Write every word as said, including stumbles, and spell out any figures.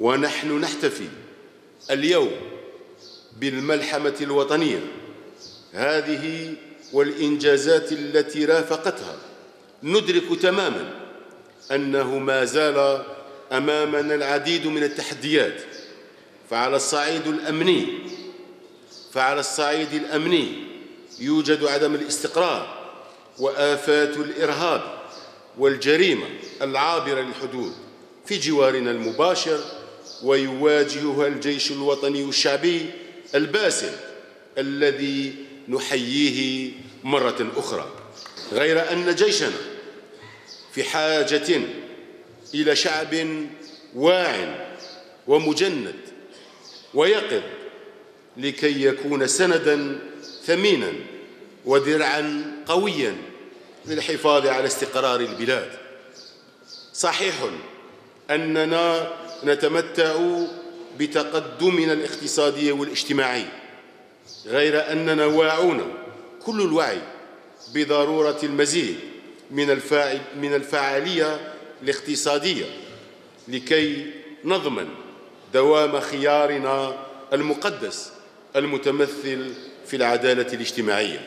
ونحن نحتفي اليوم بالملحمة الوطنية هذه والإنجازات التي رافقتها، ندرك تماماً أنه ما زال أمامنا العديد من التحديات. فعلى الصعيد الأمني فعلى الصعيد الأمني يوجد عدم الاستقرار وآفات الإرهاب والجريمة العابرة للحدود في جوارنا المباشر، ويواجهها الجيش الوطني الشعبي الباسل الذي نحييه مرة أخرى. غير أن جيشنا في حاجة إلى شعب واع ومجند ويقظ لكي يكون سنداً ثميناً ودرعاً قوياً للحفاظ على استقرار البلاد. صحيح أننا نتمتع بتقدمنا الاقتصادي والاجتماعي، غير أننا واعون كل الوعي بضرورة المزيد من الفاعل من الفعالية الاقتصادية لكي نضمن دوام خيارنا المقدس المتمثل في العدالة الاجتماعية.